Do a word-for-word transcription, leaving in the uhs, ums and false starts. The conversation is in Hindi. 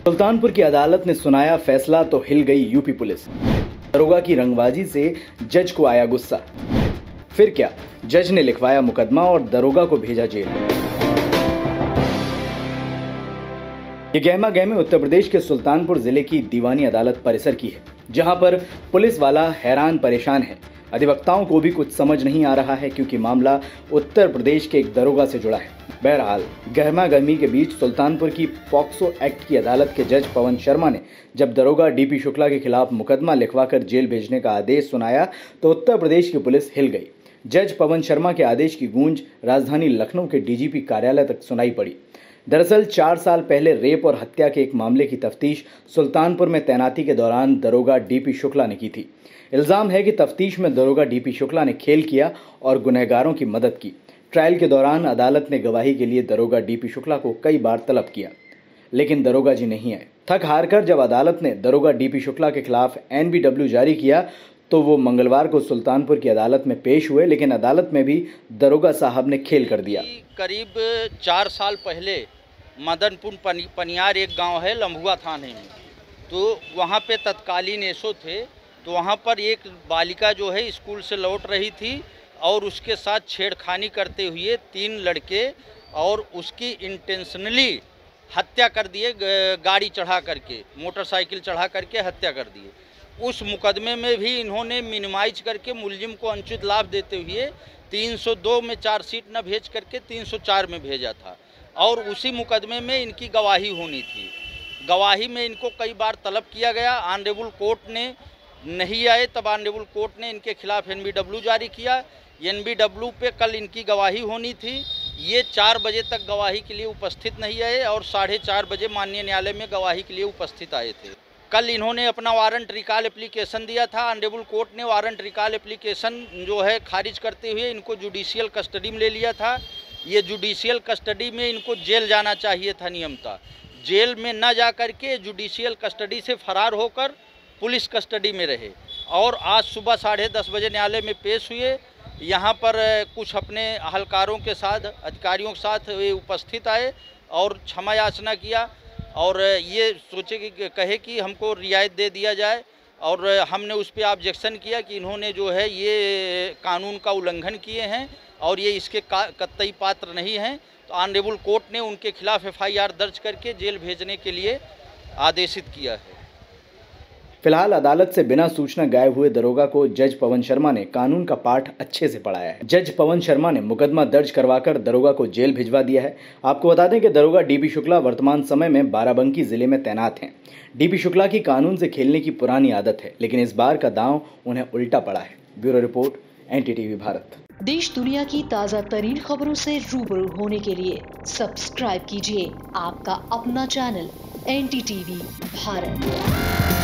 सुल्तानपुर की अदालत ने सुनाया फैसला तो हिल गई यूपी पुलिस। दरोगा की रंगबाजी से जज को आया गुस्सा। फिर क्या, जज ने लिखवाया मुकदमा और दरोगा को भेजा जेल। ये गहमा गहमी उत्तर प्रदेश के सुल्तानपुर जिले की दीवानी अदालत परिसर की है, जहां पर पुलिस वाला हैरान परेशान है। अधिवक्ताओं को भी कुछ समझ नहीं आ रहा है, क्योंकि मामला उत्तर प्रदेश के एक दरोगा से जुड़ा है। बहरहाल गहमा गहमी के बीच सुल्तानपुर की पॉक्सो एक्ट की अदालत के जज पवन शर्मा ने जब दरोगा डीपी शुक्ला के खिलाफ मुकदमा लिखवाकर जेल भेजने का आदेश सुनाया तो उत्तर प्रदेश की पुलिस हिल गई। जज पवन शर्मा के आदेश की गूंज राजधानी लखनऊ के डीजीपी कार्यालय तक सुनाई पड़ी। दरअसल चार साल पहले रेप और हत्या के एक मामले की तफ्तीश सुल्तानपुर में तैनाती के दौरान दरोगा डीपी शुक्ला ने की थी। इल्जाम है कि तफ्तीश में दरोगा डीपी शुक्ला ने खेल किया और गुनहगारों की मदद की। ट्रायल के दौरान अदालत ने गवाही के लिए दरोगा डीपी शुक्ला को कई बार तलब किया, लेकिन दरोगा जी नहीं आए। थक हार कर जब अदालत ने दरोगा डीपी शुक्ला के खिलाफ एनबीडब्ल्यू जारी किया तो वो मंगलवार को सुल्तानपुर की अदालत में पेश हुए, लेकिन अदालत में भी दरोगा साहब ने खेल कर दिया। करीब चार साल पहले मदनपुर पनि, पनियार एक गांव है लम्भुआ थाने में, तो वहाँ पे तत्कालीन एसओ थे। तो वहाँ पर एक बालिका जो है स्कूल से लौट रही थी और उसके साथ छेड़खानी करते हुए तीन लड़के और उसकी इंटेंशनली हत्या कर दिए, गाड़ी चढ़ा करके, मोटरसाइकिल चढ़ा करके हत्या कर दिए। उस मुकदमे में भी इन्होंने मिनिमाइज करके मुलजिम को अनुचित लाभ देते हुए तीन सौ दो में चार्जशीट न भेज करके तीन सौ चार में भेजा था और उसी मुकदमे में इनकी गवाही होनी थी। गवाही में इनको कई बार तलब किया गया, ऑनरेबल कोर्ट ने नहीं आए, तब ऑनरेबल कोर्ट ने इनके खिलाफ एनबीडब्ल्यू जारी किया। एनबीडब्ल्यू पे कल इनकी गवाही होनी थी। ये चार बजे तक गवाही के लिए उपस्थित नहीं आए और साढ़े चार बजे माननीय न्यायालय में गवाही के लिए उपस्थित आए थे। कल इन्होंने अपना वारंट रिकॉल एप्लीकेशन दिया था। ऑनरेबल कोर्ट ने वारंट रिकॉल एप्लीकेशन जो है खारिज करते हुए इनको जुडिशियल कस्टडी में ले लिया था। ये जुडिशियल कस्टडी में इनको जेल जाना चाहिए था नियमतः। जेल में न जा कर के जुडिशियल कस्टडी से फरार होकर पुलिस कस्टडी में रहे और आज सुबह साढ़े दस बजे न्यायालय में पेश हुए। यहाँ पर कुछ अपने अहलकारों के साथ, अधिकारियों के साथ वे उपस्थित आए और क्षमा याचना किया और ये सोचे कि कहे कि हमको रियायत दे दिया जाए। और हमने उस पर ऑब्जेक्शन किया कि इन्होंने जो है ये कानून का उल्लंघन किए हैं और ये इसके कतई पात्र नहीं हैं। तो ऑनरेबल कोर्ट ने उनके खिलाफ एफ आई आर दर्ज करके जेल भेजने के लिए आदेशित किया है। फिलहाल अदालत से बिना सूचना गायब हुए दरोगा को जज पवन शर्मा ने कानून का पाठ अच्छे से पढ़ाया है। जज पवन शर्मा ने मुकदमा दर्ज करवाकर दरोगा को जेल भिजवा दिया है। आपको बता दें कि दरोगा डीपी शुक्ला वर्तमान समय में बाराबंकी जिले में तैनात हैं। डीपी शुक्ला की कानून से खेलने की पुरानी आदत है, लेकिन इस बार का दांव उन्हें उल्टा पड़ा है। Bureau report, NDTV Bharat. देश दुनिया की ताज़ा तरीन खबरों से रूबरू होने के लिए सब्सक्राइब कीजिए आपका अपना चैनल एनडीटीवी भारत।